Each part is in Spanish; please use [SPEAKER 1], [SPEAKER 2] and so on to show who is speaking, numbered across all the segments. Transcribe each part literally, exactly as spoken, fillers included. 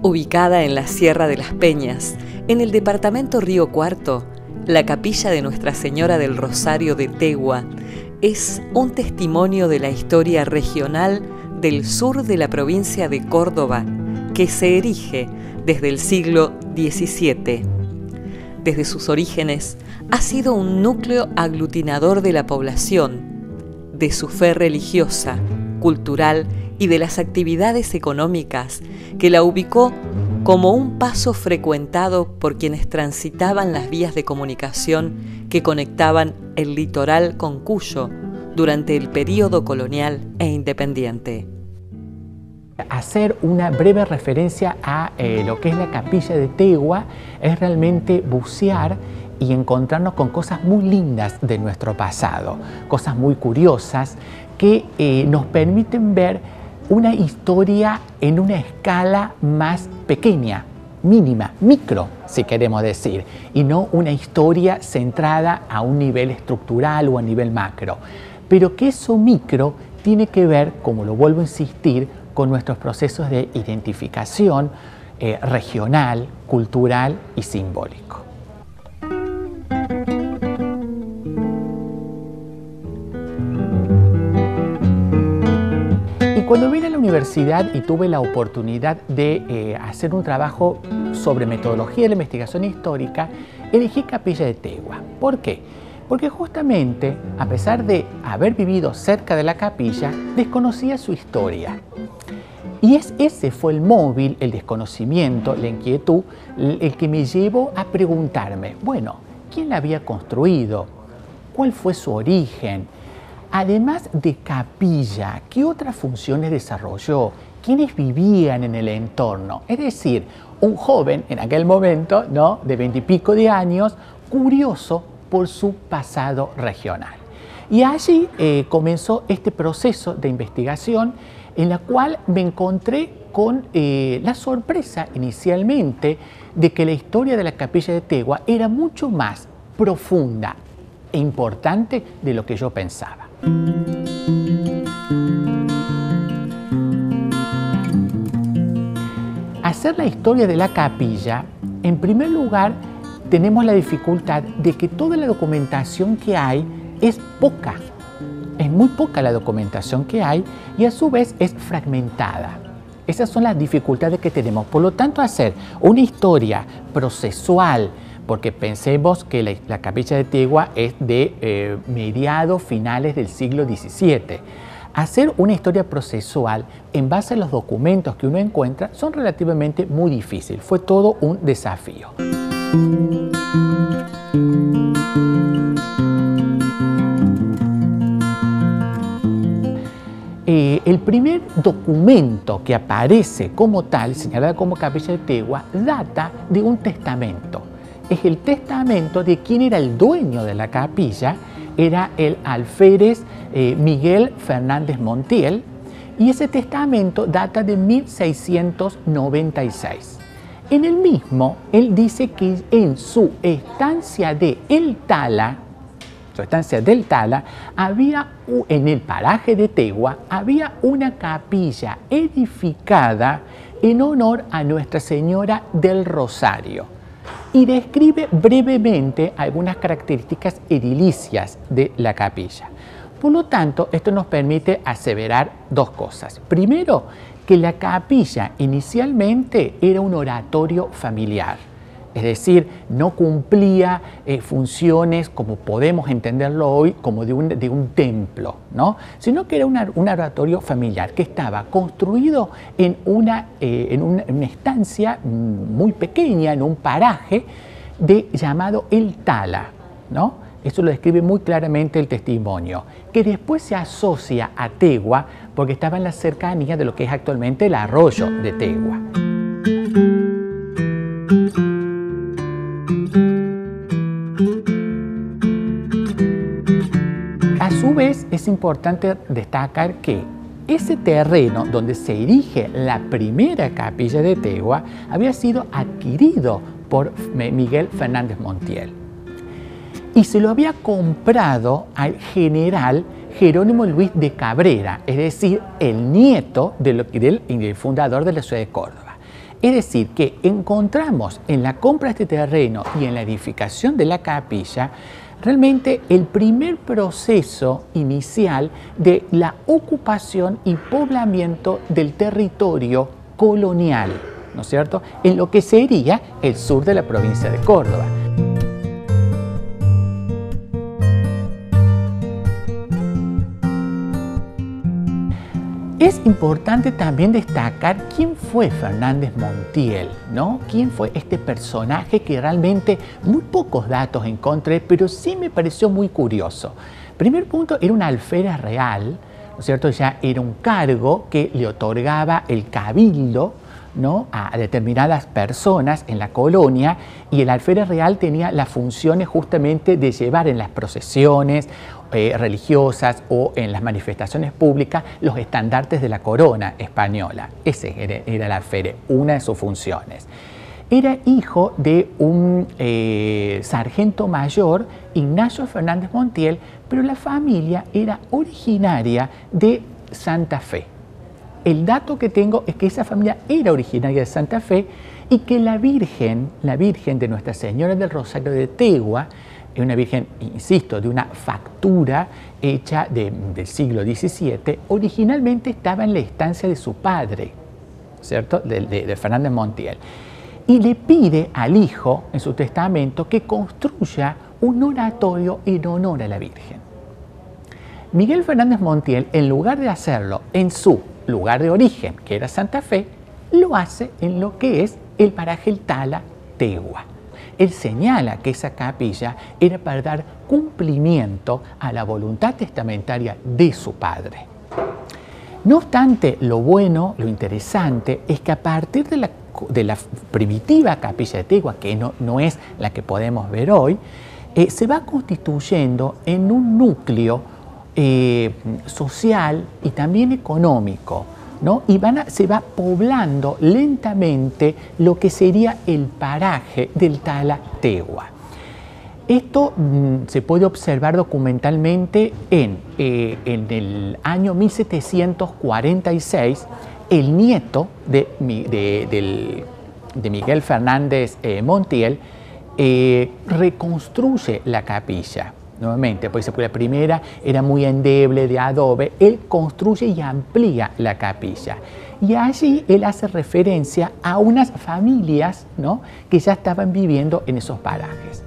[SPEAKER 1] Ubicada en la Sierra de las Peñas, en el departamento Río Cuarto, la capilla de Nuestra Señora del Rosario de Tegua es un testimonio de la historia regional del sur de la provincia de Córdoba, que se erige desde el siglo diecisiete. Desde sus orígenes, ha sido un núcleo aglutinador de la población, de su fe religiosa, cultural y de las actividades económicas que la ubicó como un paso frecuentado por quienes transitaban las vías de comunicación que conectaban el litoral con Cuyo durante el período colonial e independiente.
[SPEAKER 2] Hacer una breve referencia a eh, lo que es la capilla de Tegua es realmente bucear y encontrarnos con cosas muy lindas de nuestro pasado, cosas muy curiosas que eh, nos permiten ver una historia en una escala más pequeña, mínima, micro, si queremos decir, y no una historia centrada a un nivel estructural o a nivel macro. Pero que eso micro tiene que ver, como lo vuelvo a insistir, con nuestros procesos de identificación eh, regional, cultural y simbólico. Y cuando vine a la universidad y tuve la oportunidad de eh, hacer un trabajo sobre metodología de la investigación histórica, elegí Capilla de Tegua. ¿Por qué? Porque justamente, a pesar de haber vivido cerca de la capilla, desconocía su historia. Y es, ese fue el móvil, el desconocimiento, la inquietud, el que me llevó a preguntarme, bueno, ¿quién la había construido? ¿Cuál fue su origen? Además de capilla, ¿qué otras funciones desarrolló? ¿Quiénes vivían en el entorno? Es decir, un joven en aquel momento, ¿no?, de veintipico de años, curioso por su pasado regional. Y allí eh, comenzó este proceso de investigación en la cual me encontré con eh, la sorpresa inicialmente de que la historia de la capilla de Tegua era mucho más profunda e importante de lo que yo pensaba. Hacer la historia de la capilla, en primer lugar, tenemos la dificultad de que toda la documentación que hay es poca. Es muy poca la documentación que hay y a su vez es fragmentada. Esas son las dificultades que tenemos. Por lo tanto, hacer una historia procesual, porque pensemos que la, la capilla de Tegua es de eh, mediados, finales del siglo diecisiete. Hacer una historia procesual en base a los documentos que uno encuentra son relativamente muy difíciles. Fue todo un desafío. Eh, el primer documento que aparece como tal, señalado como capilla de Tegua, data de un testamento. Es el testamento de quien era el dueño de la capilla, era el alférez eh, Miguel Fernández Montiel, y ese testamento data de mil seiscientos noventa y seis. En el mismo, él dice que en su estancia de El Tala, su estancia del Tala, había, en el paraje de Tegua, había una capilla edificada en honor a Nuestra Señora del Rosario y describe brevemente algunas características edilicias de la capilla. Por lo tanto, esto nos permite aseverar dos cosas. Primero, que la capilla inicialmente era un oratorio familiar. Es decir, no cumplía eh, funciones como podemos entenderlo hoy, como de un, de un templo, ¿no?, sino que era una, un oratorio familiar que estaba construido en una, eh, en una, una estancia muy pequeña, en un paraje de, llamado El Tala, ¿no? Eso lo describe muy claramente el testimonio, que después se asocia a Tegua porque estaba en la cercanía de lo que es actualmente el arroyo de Tegua. A su vez, es importante destacar que ese terreno donde se erige la primera capilla de Tegua había sido adquirido por Miguel Fernández Montiel y se lo había comprado al general Jerónimo Luis de Cabrera, es decir, el nieto de lo, del, del fundador de la ciudad de Córdoba. Es decir, que encontramos en la compra de este terreno y en la edificación de la capilla realmente el primer proceso inicial de la ocupación y poblamiento del territorio colonial, ¿no es cierto?, en lo que sería el sur de la provincia de Córdoba. Es importante también destacar quién fue Fernández Montiel, ¿no? ¿Quién fue este personaje que realmente muy pocos datos encontré, pero sí me pareció muy curioso? Primer punto, era un alférez real, ¿no es cierto? Ya era un cargo que le otorgaba el cabildo, ¿no?, a determinadas personas en la colonia, y el alférez real tenía las funciones justamente de llevar en las procesiones eh, religiosas o en las manifestaciones públicas los estandartes de la corona española. Ese era, era el alférez, una de sus funciones. Era hijo de un eh, sargento mayor, Ignacio Fernández Montiel, pero la familia era originaria de Santa Fe. El dato que tengo es que esa familia era originaria de Santa Fe y que la Virgen, la Virgen de Nuestra Señora del Rosario de Tegua, es una Virgen, insisto, de una factura hecha de, del siglo diecisiete, originalmente estaba en la estancia de su padre, ¿cierto?, de, de, de Fernández Montiel. Y le pide al hijo, en su testamento, que construya un oratorio en honor a la Virgen. Miguel Fernández Montiel, en lugar de hacerlo en su lugar de origen, que era Santa Fe, lo hace en lo que es el paraje El Tala, Tegua. Él señala que esa capilla era para dar cumplimiento a la voluntad testamentaria de su padre. No obstante, lo bueno, lo interesante, es que a partir de la, de la primitiva capilla de Tegua, que no, no es la que podemos ver hoy, eh, se va constituyendo en un núcleo Eh, social y también económico, ¿no? Y van a, se va poblando lentamente lo que sería el paraje del Tala Tegua. Esto mmm, se puede observar documentalmente en, eh, en el año mil setecientos cuarenta y seis, el nieto de, de, de, de Miguel Fernández eh, Montiel eh, reconstruye la capilla. Nuevamente, pues la primera era muy endeble, de adobe. Él construye y amplía la capilla. Y allí él hace referencia a unas familias, ¿no?, que ya estaban viviendo en esos parajes.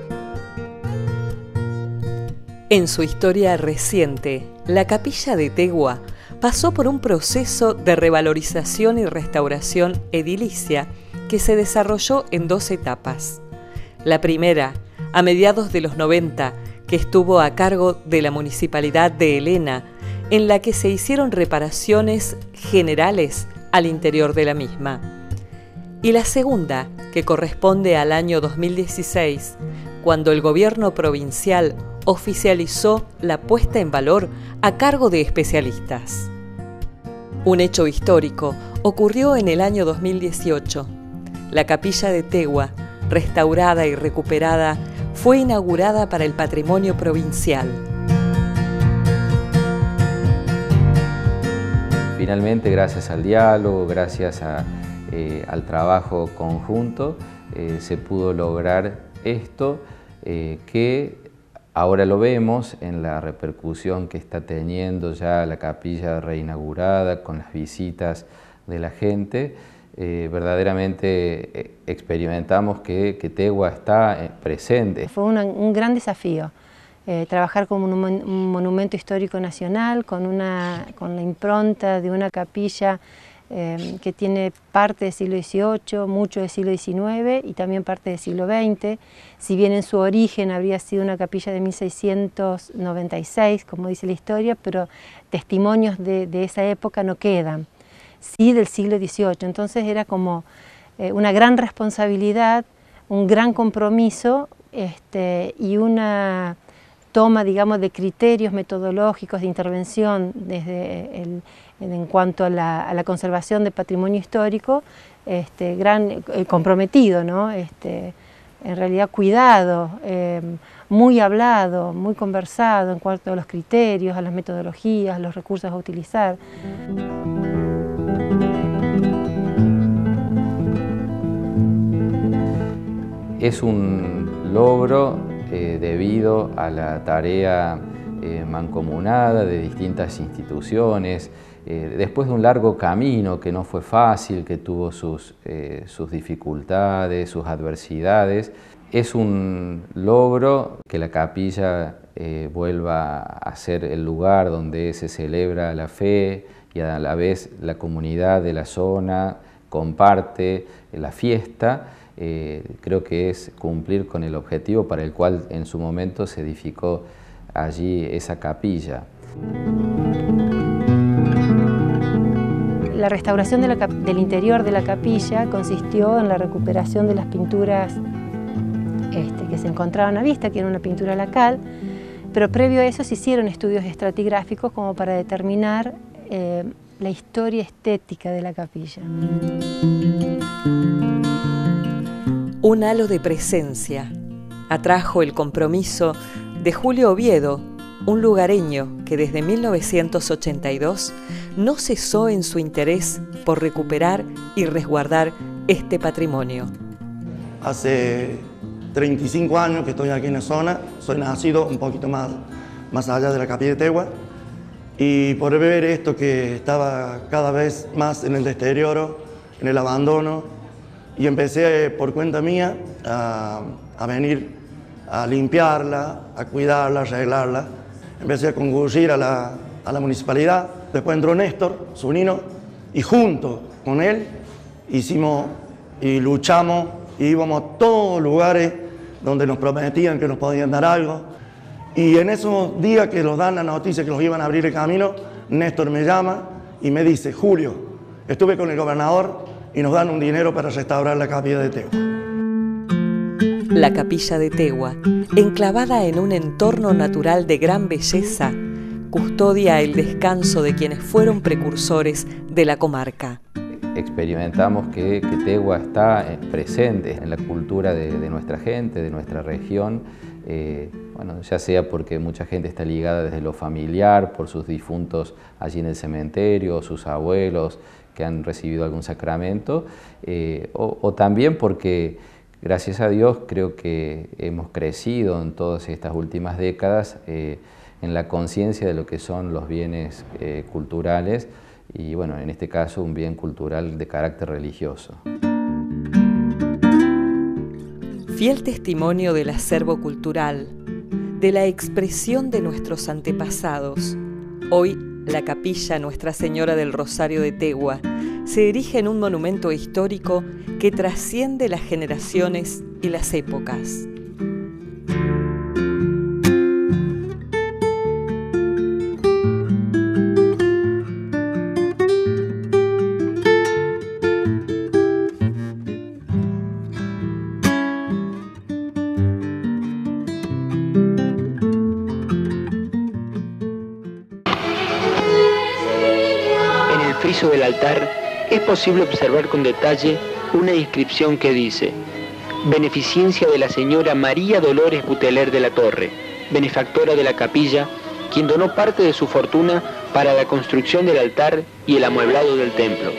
[SPEAKER 1] En su historia reciente, la capilla de Tegua pasó por un proceso de revalorización y restauración edilicia que se desarrolló en dos etapas. La primera, a mediados de los noventa, que estuvo a cargo de la Municipalidad de Helena, en la que se hicieron reparaciones generales al interior de la misma. Y la segunda, que corresponde al año dos mil dieciséis, cuando el gobierno provincial oficializó la puesta en valor a cargo de especialistas. Un hecho histórico ocurrió en el año dos mil dieciocho. La capilla de Tegua, restaurada y recuperada, fue inaugurada para el patrimonio provincial.
[SPEAKER 3] Finalmente, gracias al diálogo, gracias a, eh, al trabajo conjunto, eh, se pudo lograr esto eh, que ahora lo vemos en la repercusión que está teniendo ya la capilla reinaugurada con las visitas de la gente. Eh, verdaderamente experimentamos que, que Tegua está eh, presente.
[SPEAKER 4] Fue una, un gran desafío eh, trabajar como un, un monumento histórico nacional, con, una, con la impronta de una capilla eh, que tiene parte del siglo dieciocho, mucho del siglo diecinueve y también parte del siglo veinte. Si bien en su origen habría sido una capilla de mil seiscientos noventa y seis, como dice la historia, pero testimonios de, de esa época no quedan. Sí, del siglo dieciocho, entonces era como eh, una gran responsabilidad, un gran compromiso este, y una toma, digamos, de criterios metodológicos de intervención desde el, en cuanto a la, a la conservación del patrimonio histórico, este, gran eh, comprometido, ¿no? Este, en realidad cuidado, eh, muy hablado, muy conversado en cuanto a los criterios, a las metodologías, los recursos a utilizar.
[SPEAKER 3] Es un logro eh, debido a la tarea eh, mancomunada de distintas instituciones, eh, después de un largo camino que no fue fácil, que tuvo sus, eh, sus dificultades, sus adversidades. Es un logro que la capilla eh, vuelva a ser el lugar donde se celebra la fe y a la vez la comunidad de la zona comparte la fiesta. Eh, creo que es cumplir con el objetivo para el cual en su momento se edificó allí esa capilla.
[SPEAKER 4] La restauración de la, del interior de la capilla consistió en la recuperación de las pinturas este, que se encontraban a vista, que era una pintura lacal, pero previo a eso se hicieron estudios estratigráficos como para determinar eh, la historia estética de la capilla.
[SPEAKER 1] Un halo de presencia atrajo el compromiso de Julio Oviedo, un lugareño que desde mil novecientos ochenta y dos no cesó en su interés por recuperar y resguardar este patrimonio.
[SPEAKER 5] Hace treinta y cinco años que estoy aquí en la zona, soy nacido un poquito más, más allá de la capilla de Tegua, y por ver esto que estaba cada vez más en el deterioro, en el abandono, y empecé por cuenta mía a, a venir a limpiarla, a cuidarla, a arreglarla. Empecé a concurrir a la, a la municipalidad. Después entró Néstor, su nino, y junto con él hicimos y luchamos y íbamos a todos lugares donde nos prometían que nos podían dar algo. Y en esos días que nos dan la noticia que nos iban a abrir el camino, Néstor me llama y me dice: Julio, estuve con el gobernador y nos dan un dinero para restaurar la capilla de Tegua.
[SPEAKER 1] La capilla de Tegua, enclavada en un entorno natural de gran belleza, custodia el descanso de quienes fueron precursores de la comarca.
[SPEAKER 3] Experimentamos que, que Tegua está presente en la cultura de, de nuestra gente, de nuestra región, eh, bueno, ya sea porque mucha gente está ligada desde lo familiar, por sus difuntos allí en el cementerio, sus abuelos que han recibido algún sacramento, eh, o, o también porque, gracias a Dios, creo que hemos crecido en todas estas últimas décadas eh, en la conciencia de lo que son los bienes eh, culturales y, bueno, en este caso, un bien cultural de carácter religioso.
[SPEAKER 1] Fiel testimonio del acervo cultural, de la expresión de nuestros antepasados, hoy la capilla Nuestra Señora del Rosario de Tegua se erige en un monumento histórico que trasciende las generaciones y las épocas.
[SPEAKER 6] Del altar es posible observar con detalle una inscripción que dice: beneficencia de la señora María Dolores Buteler de la Torre, benefactora de la capilla, quien donó parte de su fortuna para la construcción del altar y el amueblado del templo.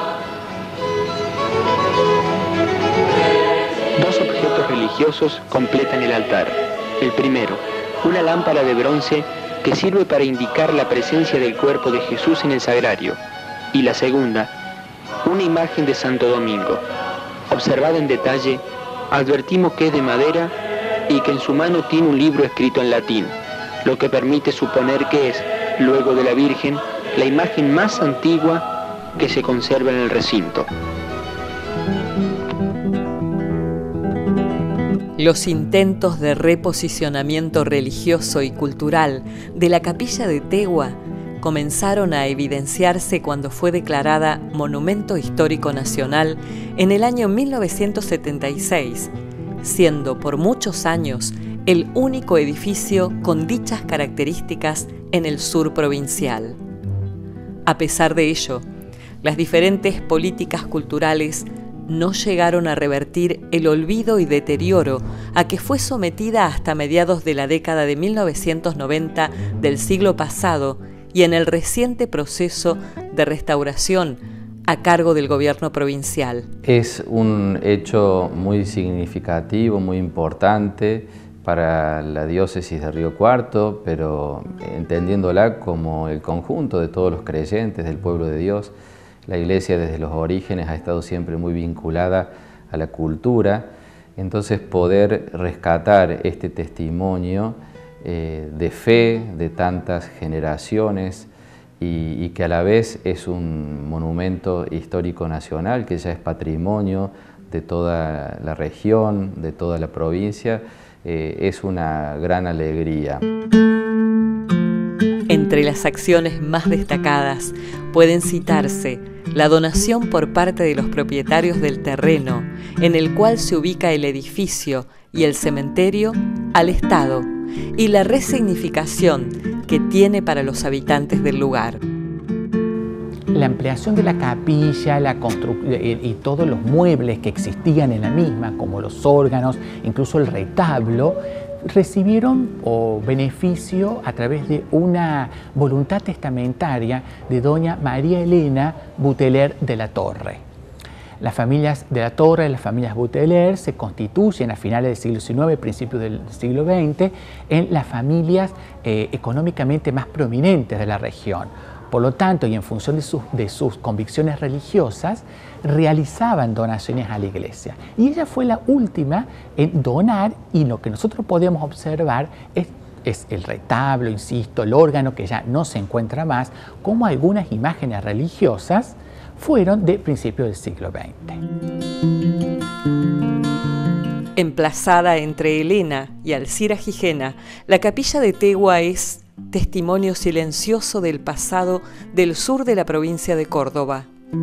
[SPEAKER 6] Dos objetos religiosos completan el altar. El primero, una lámpara de bronce que sirve para indicar la presencia del cuerpo de Jesús en el sagrario. Y la segunda, una imagen de Santo Domingo. Observada en detalle, advertimos que es de madera y que en su mano tiene un libro escrito en latín, lo que permite suponer que es, luego de la Virgen, la imagen más antigua que se conserva en el recinto.
[SPEAKER 1] Los intentos de reposicionamiento religioso y cultural de la capilla de Tegua comenzaron a evidenciarse cuando fue declarada Monumento Histórico Nacional en el año mil novecientos setenta y seis, siendo por muchos años el único edificio con dichas características en el sur provincial. A pesar de ello, las diferentes políticas culturales no llegaron a revertir el olvido y deterioro a que fue sometida hasta mediados de la década de mil novecientos noventa del siglo pasado y en el reciente proceso de restauración a cargo del gobierno provincial.
[SPEAKER 3] Es un hecho muy significativo, muy importante para la diócesis de Río Cuarto, pero entendiéndola como el conjunto de todos los creyentes del pueblo de Dios. La Iglesia desde los orígenes ha estado siempre muy vinculada a la cultura, entonces poder rescatar este testimonio eh, de fe de tantas generaciones y, y que a la vez es un monumento histórico nacional, que ya es patrimonio de toda la región, de toda la provincia, eh, es una gran alegría.
[SPEAKER 1] Entre las acciones más destacadas pueden citarse la donación por parte de los propietarios del terreno en el cual se ubica el edificio y el cementerio al Estado y la resignificación que tiene para los habitantes del lugar.
[SPEAKER 2] La ampliación de la capilla la y todos los muebles que existían en la misma, como los órganos, incluso el retablo, recibieron o beneficio a través de una voluntad testamentaria de doña María Elena Buteler de la Torre. Las familias de la Torre, las familias Buteler, se constituyen a finales del siglo diecinueve, principios del siglo veinte, en las familias eh, económicamente más prominentes de la región. Por lo tanto, y en función de sus, de sus convicciones religiosas, realizaban donaciones a la iglesia. Y ella fue la última en donar, y lo que nosotros podemos observar es, es el retablo, insisto, el órgano que ya no se encuentra más, como algunas imágenes religiosas fueron de principios del siglo veinte.
[SPEAKER 1] Emplazada entre Elena y Alcira Gijena, la capilla de Tegua es testimonio silencioso del pasado del sur de la provincia de Córdoba.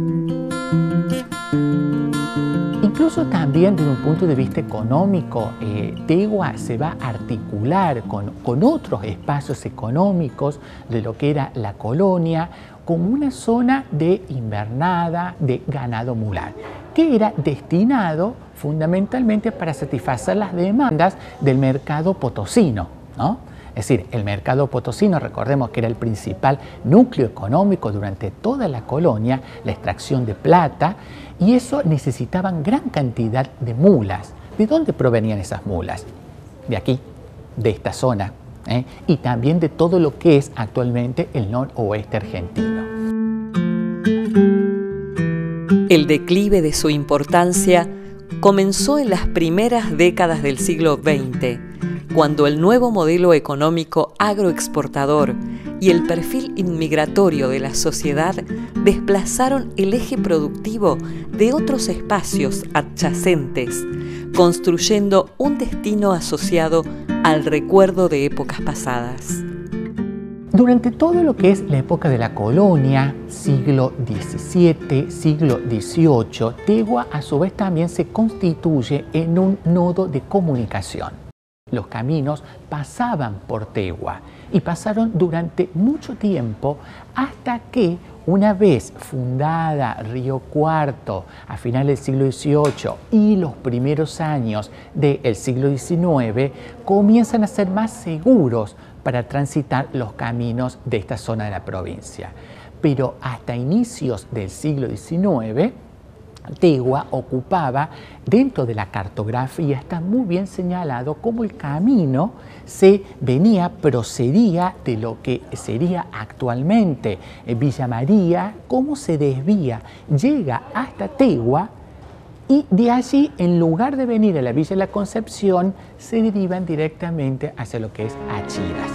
[SPEAKER 2] Incluso también desde un punto de vista económico, eh, Tegua se va a articular con, con otros espacios económicos de lo que era la colonia, como una zona de invernada de ganado mular, que era destinado fundamentalmente para satisfacer las demandas del mercado potosino, ¿no? Es decir, el mercado potosino, recordemos que era el principal núcleo económico durante toda la colonia, la extracción de plata, y eso necesitaban gran cantidad de mulas. ¿De dónde provenían esas mulas? De aquí, de esta zona, ¿eh? Y también de todo lo que es actualmente el noroeste argentino.
[SPEAKER 1] El declive de su importancia comenzó en las primeras décadas del siglo veinte, cuando el nuevo modelo económico agroexportador y el perfil inmigratorio de la sociedad desplazaron el eje productivo de otros espacios adyacentes, construyendo un destino asociado al recuerdo de épocas pasadas.
[SPEAKER 2] Durante todo lo que es la época de la colonia, siglo diecisiete, siglo dieciocho, Tegua a su vez también se constituye en un nodo de comunicación. Los caminos pasaban por Tegua y pasaron durante mucho tiempo hasta que, una vez fundada Río Cuarto a finales del siglo dieciocho y los primeros años del siglo diecinueve, comienzan a ser más seguros para transitar los caminos de esta zona de la provincia. Pero hasta inicios del siglo diecinueve, Tegua ocupaba, dentro de la cartografía, está muy bien señalado cómo el camino se venía, procedía de lo que sería actualmente Villa María, cómo se desvía, llega hasta Tegua y de allí, en lugar de venir a la Villa de la Concepción, se derivan directamente hacia lo que es Achiras.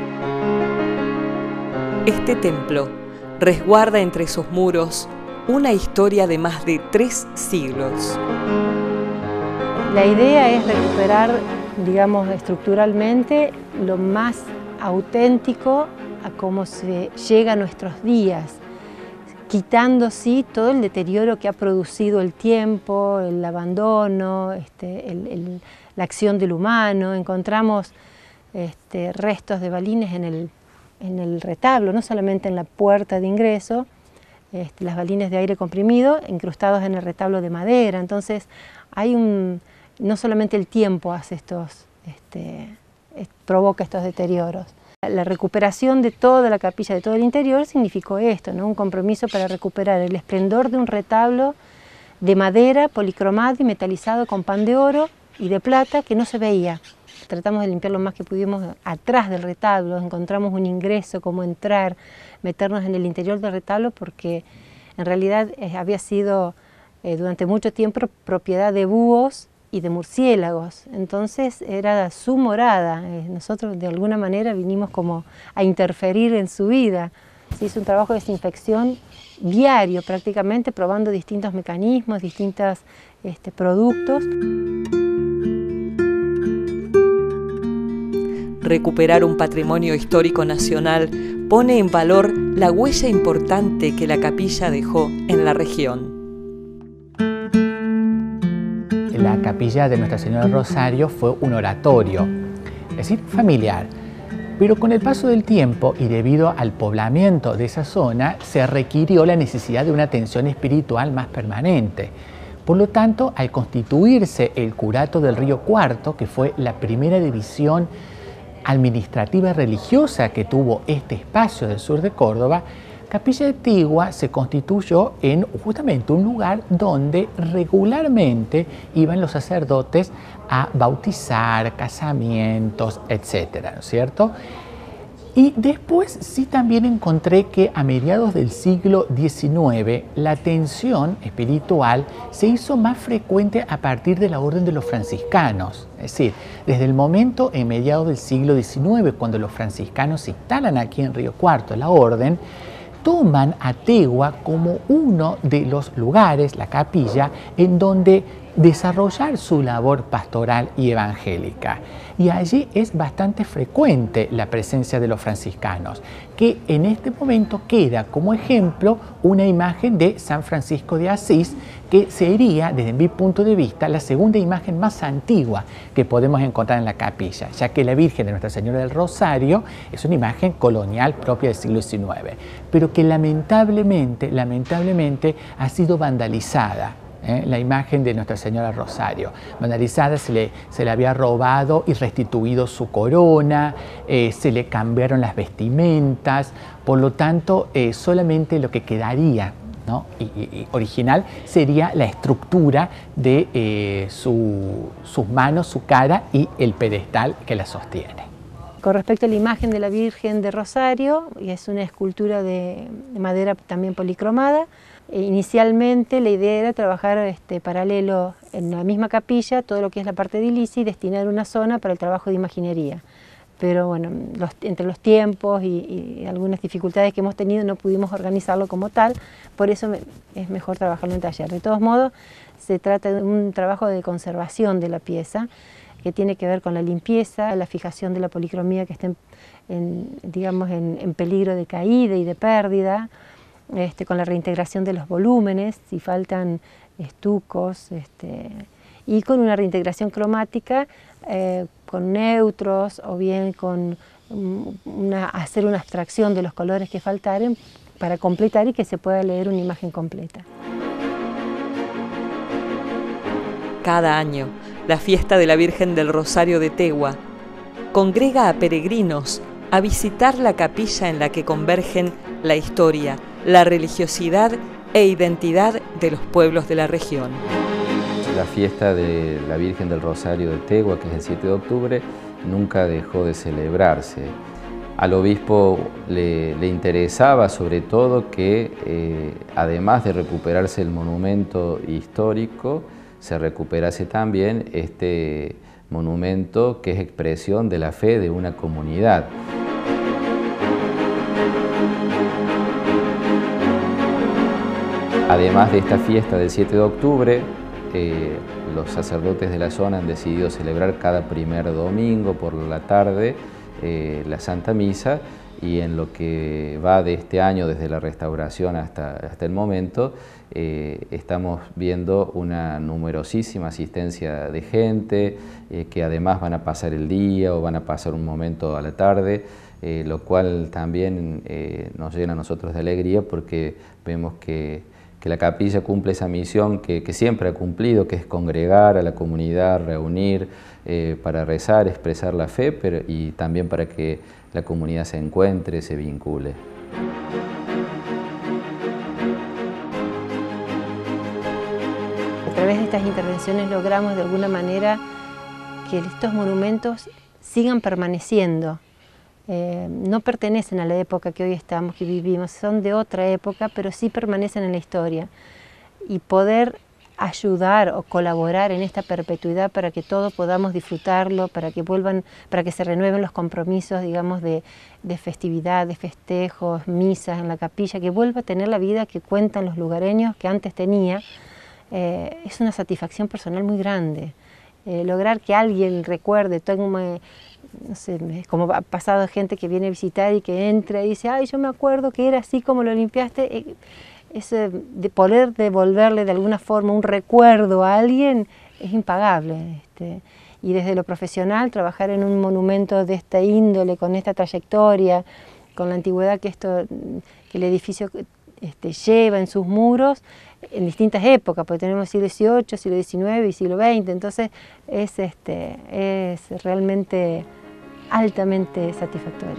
[SPEAKER 1] Este templo resguarda entre sus muros una historia de más de tres siglos.
[SPEAKER 4] La idea es recuperar, digamos, estructuralmente lo más auténtico a cómo se llega a nuestros días, quitando sí todo el deterioro que ha producido el tiempo, el abandono, este, el, el, la acción del humano. Encontramos este, restos de balines en el, en el retablo, no solamente en la puerta de ingreso, Este, las balines de aire comprimido incrustados en el retablo de madera. Entonces hay un, no solamente el tiempo hace estos, este, provoca estos deterioros, La recuperación de toda la capilla, de todo el interior, significó esto, ¿no? Un compromiso para recuperar el esplendor de un retablo de madera policromado y metalizado con pan de oro y de plata que no se veía. Tratamos de limpiar lo más que pudimos atrás del retablo, encontramos un ingreso, cómo entrar, meternos en el interior del retablo, porque en realidad eh, había sido eh, durante mucho tiempo propiedad de búhos y de murciélagos, entonces era su morada. Eh, nosotros de alguna manera vinimos como a interferir en su vida. Se hizo un trabajo de desinfección diario prácticamente, probando distintos mecanismos, distintos este, productos.
[SPEAKER 1] Recuperar un patrimonio histórico nacional pone en valor la huella importante que la capilla dejó en la región.
[SPEAKER 2] La capilla de Nuestra Señora del Rosario fue un oratorio, es decir, familiar. Pero con el paso del tiempo y debido al poblamiento de esa zona, se requirió la necesidad de una atención espiritual más permanente. Por lo tanto, al constituirse el curato del Río Cuarto, que fue la primera división administrativa y religiosa que tuvo este espacio del sur de Córdoba, Capilla de Tegua se constituyó en justamente un lugar donde regularmente iban los sacerdotes a bautizar, casamientos, etcétera, ¿no es cierto? Y después sí también encontré que a mediados del siglo diecinueve la atención espiritual se hizo más frecuente a partir de la orden de los franciscanos. Es decir, desde el momento en mediados del siglo diecinueve, cuando los franciscanos se instalan aquí en Río Cuarto, la orden, toman a Tegua como uno de los lugares, la capilla, en donde desarrollar su labor pastoral y evangélica. Y allí es bastante frecuente la presencia de los franciscanos, que en este momento queda como ejemplo una imagen de San Francisco de Asís, que sería, desde mi punto de vista, la segunda imagen más antigua que podemos encontrar en la capilla, ya que la Virgen de Nuestra Señora del Rosario es una imagen colonial propia del siglo diecinueve, pero que lamentablemente, lamentablemente ha sido vandalizada. ¿Eh? La imagen de Nuestra Señora del Rosario. Vandalizada, se le, se le había robado y restituido su corona, eh, se le cambiaron las vestimentas, por lo tanto eh, solamente lo que quedaría, ¿no? y, y, y original sería la estructura de eh, su, sus manos, su cara y el pedestal que la sostiene.
[SPEAKER 4] Con respecto a la imagen de la Virgen de Rosario, es una escultura de, de madera también policromada. Inicialmente la idea era trabajar este, paralelo en la misma capilla, todo lo que es la parte edilicia, y destinar una zona para el trabajo de imaginería. Pero bueno, los, entre los tiempos y, y algunas dificultades que hemos tenido no pudimos organizarlo como tal, por eso me, es mejor trabajarlo en taller. De todos modos, se trata de un trabajo de conservación de la pieza, que tiene que ver con la limpieza, la fijación de la policromía que está en, en, digamos, en, en peligro de caída y de pérdida, Este, con la reintegración de los volúmenes, si faltan estucos, este, y con una reintegración cromática, eh, con neutros o bien con una, hacer una abstracción de los colores que faltaren para completar y que se pueda leer una imagen completa.
[SPEAKER 1] Cada año, la fiesta de la Virgen del Rosario de Tegua congrega a peregrinos a visitar la capilla en la que convergen la historia, la religiosidad e identidad de los pueblos de la región.
[SPEAKER 3] La fiesta de la Virgen del Rosario de Tegua, que es el siete de octubre, nunca dejó de celebrarse. Al obispo le, le interesaba sobre todo que, eh, además de recuperarse el monumento histórico, se recuperase también este monumento que es expresión de la fe de una comunidad. Además de esta fiesta del siete de octubre, eh, los sacerdotes de la zona han decidido celebrar cada primer domingo por la tarde eh, la Santa Misa, y en lo que va de este año, desde la restauración hasta, hasta el momento, eh, estamos viendo una numerosísima asistencia de gente eh, que además van a pasar el día o van a pasar un momento a la tarde, eh, lo cual también eh, nos llena a nosotros de alegría, porque vemos que que la capilla cumple esa misión que, que siempre ha cumplido, que es congregar a la comunidad, reunir eh, para rezar, expresar la fe, pero, y también para que la comunidad se encuentre, se vincule.
[SPEAKER 4] A través de estas intervenciones logramos de alguna manera que estos monumentos sigan permaneciendo. Eh, no pertenecen a la época que hoy estamos, que vivimos, son de otra época, pero sí permanecen en la historia. Y poder ayudar o colaborar en esta perpetuidad para que todos podamos disfrutarlo, para que vuelvan, para que se renueven los compromisos, digamos, de, de festividad, de festejos, misas en la capilla, que vuelva a tener la vida que cuentan los lugareños que antes tenía, eh, es una satisfacción personal muy grande. Eh, lograr que alguien recuerde, tengo una, no sé, como ha pasado gente que viene a visitar y que entra y dice, ay, yo me acuerdo que era así como lo limpiaste. Eh, ese de poder devolverle de alguna forma un recuerdo a alguien es impagable. Este, y desde lo profesional, trabajar en un monumento de esta índole, con esta trayectoria, con la antigüedad que, esto, que el edificio este, lleva en sus muros, en distintas épocas, porque tenemos siglo dieciocho, siglo diecinueve y siglo veinte, entonces es, este, es realmente altamente satisfactorio.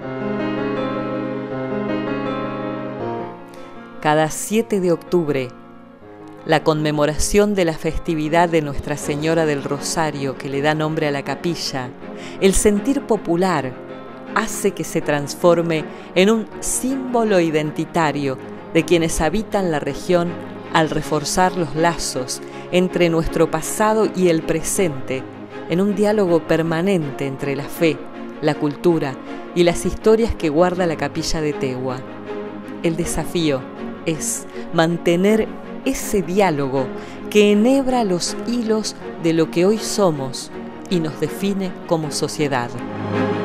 [SPEAKER 1] Cada siete de octubre, la conmemoración de la festividad de Nuestra Señora del Rosario, que le da nombre a la capilla, el sentir popular hace que se transforme en un símbolo identitario de quienes habitan la región al reforzar los lazos entre nuestro pasado y el presente, en un diálogo permanente entre la fe, la cultura y las historias que guarda la capilla de Tegua. El desafío es mantener ese diálogo que enhebra los hilos de lo que hoy somos y nos define como sociedad.